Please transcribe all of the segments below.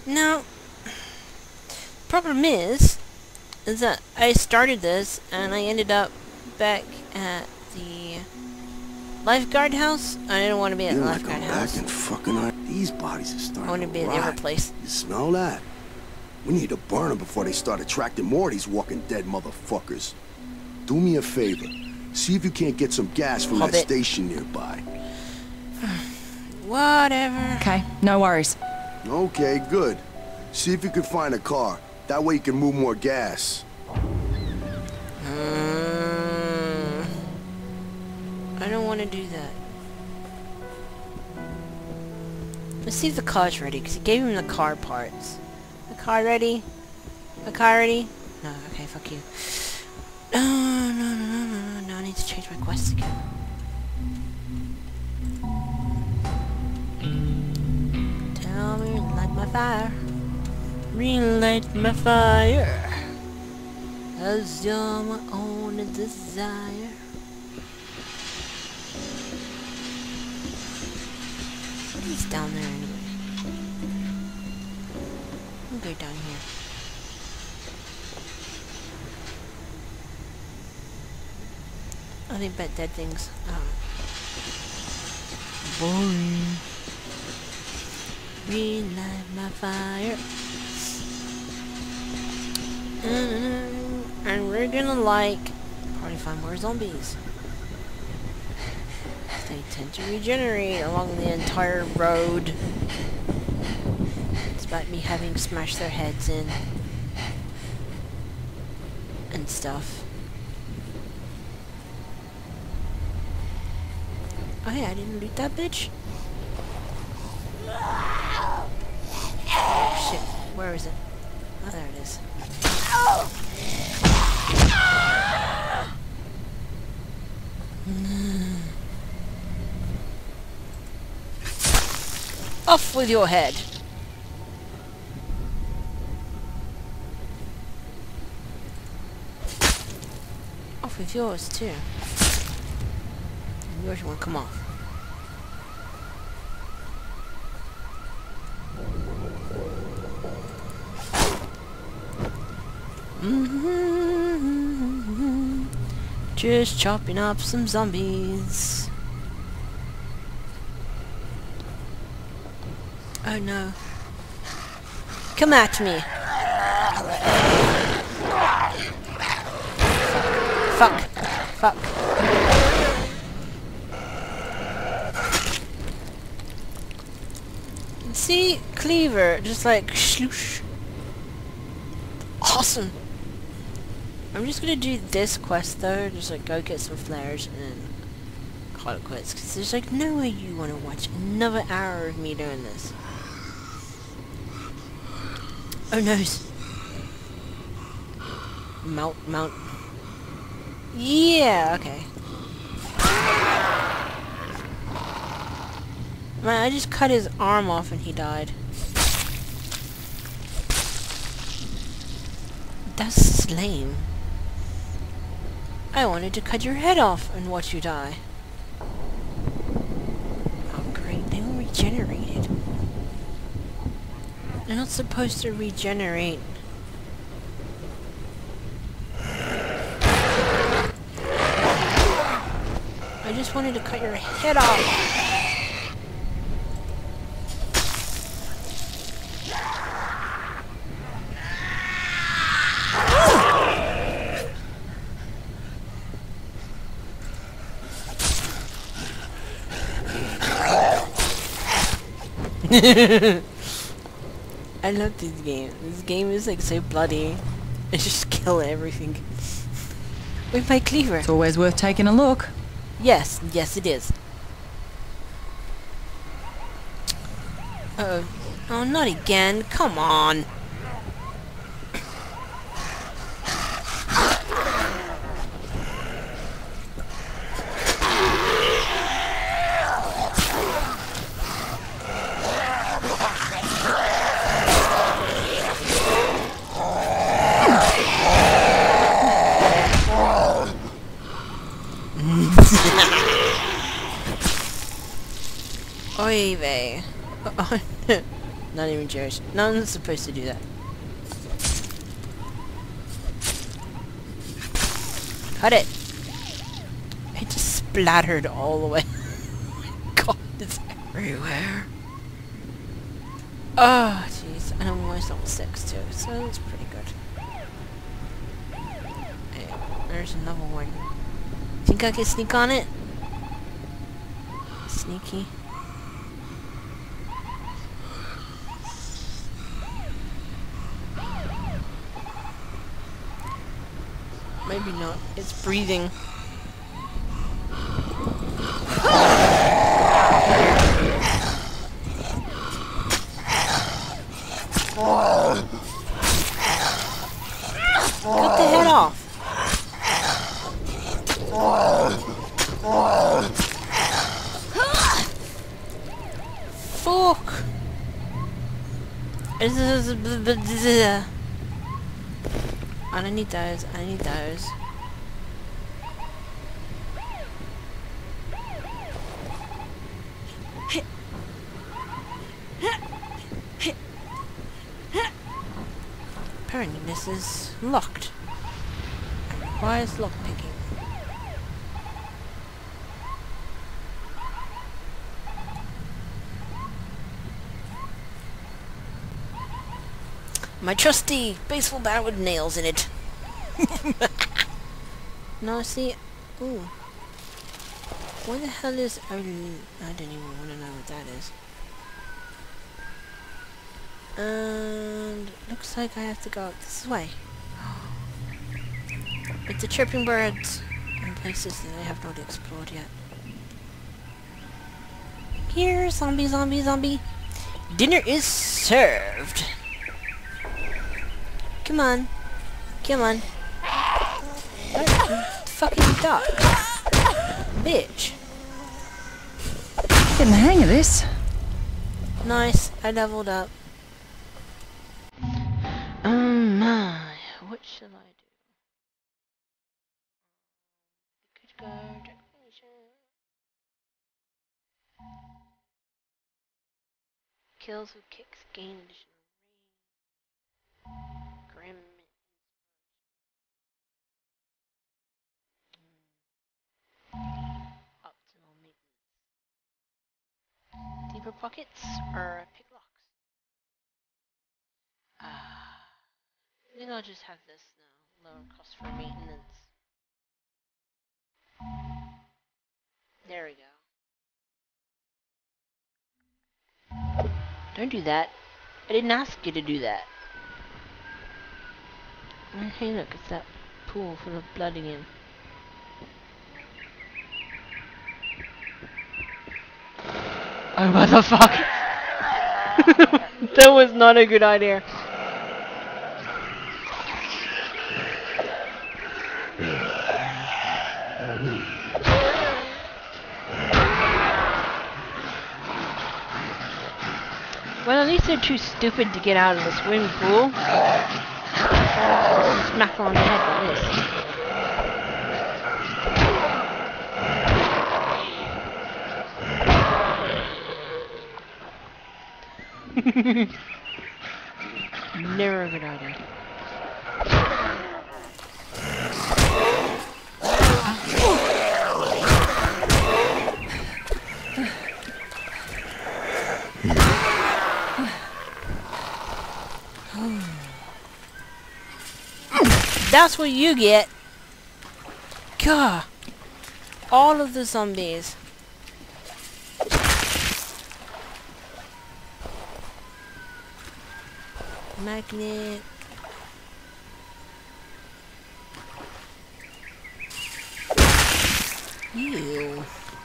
Now, problem is that I started this and I ended up back at the lifeguard house. I didn't want to be at the lifeguard house. Back and fucking these bodies are starting I want to be at the other place. You smell that? We need to burn them before they start attracting more of these walking dead motherfuckers. Do me a favor. See if you can't get some gas from that station nearby. Whatever. Okay, no worries. Okay, good. See if you can find a car. That way you can move more gas. I don't want to do that. Let's see if the car's ready, because he gave him the car parts. The car ready? The car ready? No, okay, fuck you. No, I need to change my quest again. Tell me, light my fire. Relight my fire. As you're my only desire. What is down there anyway? I'll go down here. I think bet dead things. Boring. Relight my fire. And we're gonna probably find more zombies. They tend to regenerate along the entire road. Despite me having smashed their heads in. And stuff. Oh yeah, I didn't loot that bitch. Oh shit, where is it? Oh, there it is. Off with your head. Off with yours too. And yours won't come off. Just chopping up some zombies. Oh no. Come at me. Fuck. Fuck. See? Cleaver. Just like sloosh. Awesome. I'm just gonna do this quest though. Just like go get some flares and then call it quits. Because there's like no way you want to watch another hour of me doing this. Oh no. Mount. Yeah, okay. Man, I just cut his arm off and he died. That's lame. I wanted to cut your head off and watch you die. Oh great, they were regenerated. They're not supposed to regenerate. I just wanted to cut your head off. I love this game. This game is like so bloody. I just kill everything. With my cleaver. It's always worth taking a look. Yes, yes it is. Uh-oh. Oh, not again. Come on. Oy vey. Not even Jerry's. No one's supposed to do that. Cut it! It just splattered all the way. God, it's everywhere. Oh, jeez. And I'm almost level 6 too, so it's pretty good. Hey, there's another one. Think I can sneak on it? Sneaky. Maybe not. It's breathing. Cut the head off. Fuck. I don't need those. I need those. Apparently this is locked. It requires lockpicking. My trusty baseball bat with nails in it. No, see, ooh. What the hell is? I don't even want to know what that is. And looks like I have to go this way. It's the chirping birds and places that I have not explored yet. Here, zombie, zombie, zombie. Dinner is served. Come on. Come on. What? Fucking duck. Bitch. Getting the hang of this. Nice. I leveled up. My. What shall I do? Good guard. Kills with kicks gain additional range. Grim. Optimal maintenance. Deeper pockets or pick locks? I think I'll just have this now. Lower cost for maintenance. There we go. Don't do that. I didn't ask you to do that. Hey look, it's that pool full of blood again. Oh, what the fuck? That was not a good idea. Well, at least they're too stupid to get out of the swimming pool. Smack on the head like this. Never a good idea. That's what you get. God. All of the zombies. Magnet. Ew.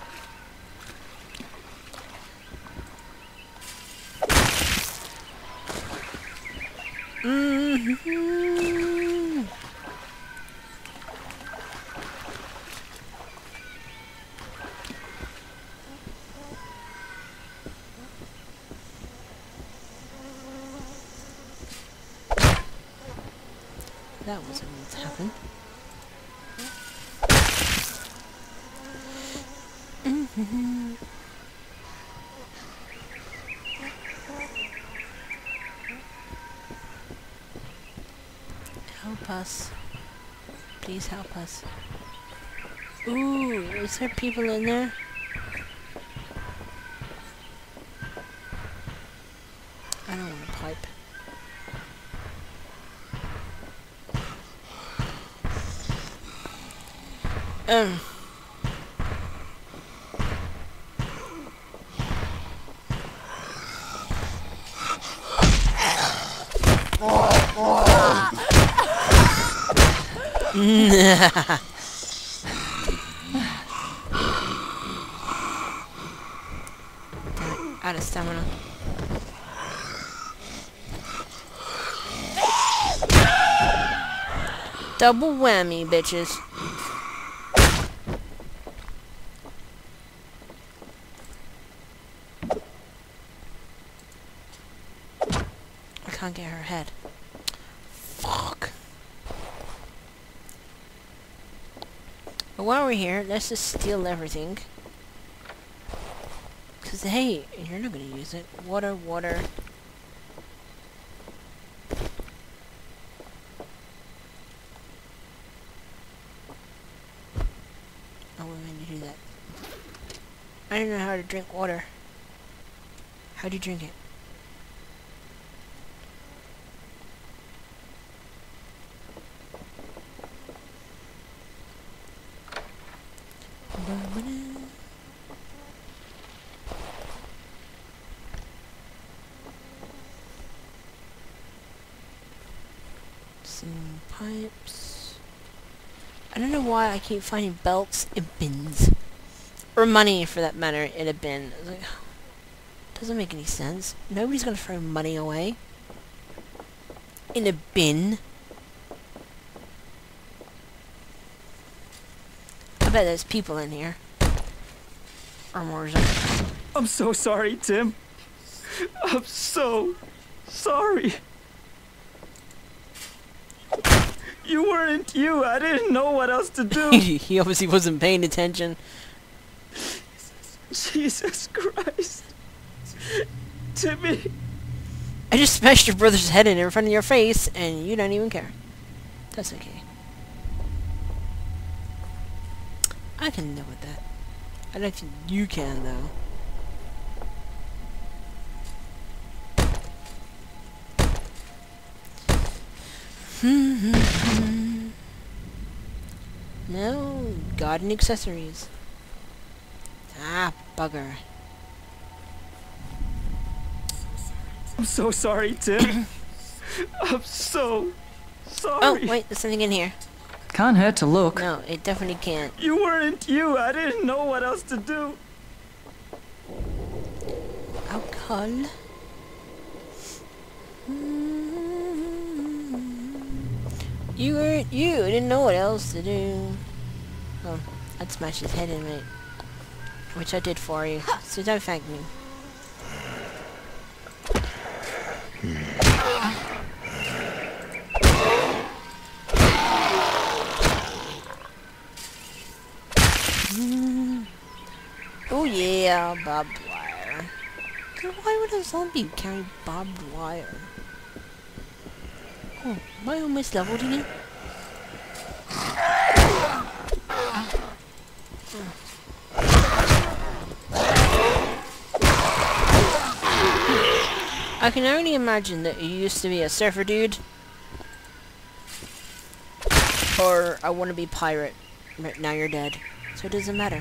That wasn't what's happened. Help us. Please help us. Ooh, is there people in there? I don't want a pipe. Out of stamina. Double whammy, bitches. I can't get her head. Fuck. But while we're here, let's just steal everything. Cause hey, you're not gonna use it. Water, water. Oh, we're going to do that. I don't know how to drink water. How do you drink it? Some pipes. I don't know why I keep finding belts in bins. Or money, for that matter, in a bin. It's like, doesn't make any sense. Nobody's gonna throw money away. In a bin. I bet there's people in here. Or more. I'm so sorry, Tim. I'm so sorry. You weren't you. I didn't know what else to do. He obviously wasn't paying attention. Jesus Christ. Timmy. I just smashed your brother's head in front of your face, and you don't even care. That's okay. I can live with that. I don't think you can, though. No, garden accessories. Ah, bugger. I'm so sorry, Tim. I'm so sorry. Oh, wait, there's something in here. Can't hurt to look. No, it definitely can't. You weren't you. I didn't know what else to do. Alcohol. You weren't you. I didn't know what else to do. Oh, I'd smash his head in, mate. Which I did for you. So don't thank me. Oh yeah, barbed wire. Why would a zombie carry barbed wire? Oh, am I almost leveled again? I can only imagine that you used to be a surfer dude. Or I want to be pirate. But now you're dead. So it doesn't matter.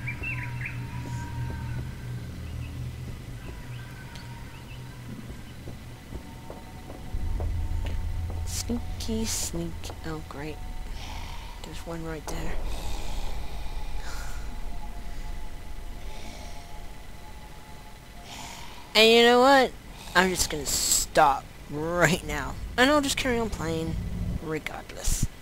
Sneaky sneak. Oh great. There's one right there. And you know what? I'm just gonna stop right now. And I'll just carry on playing regardless.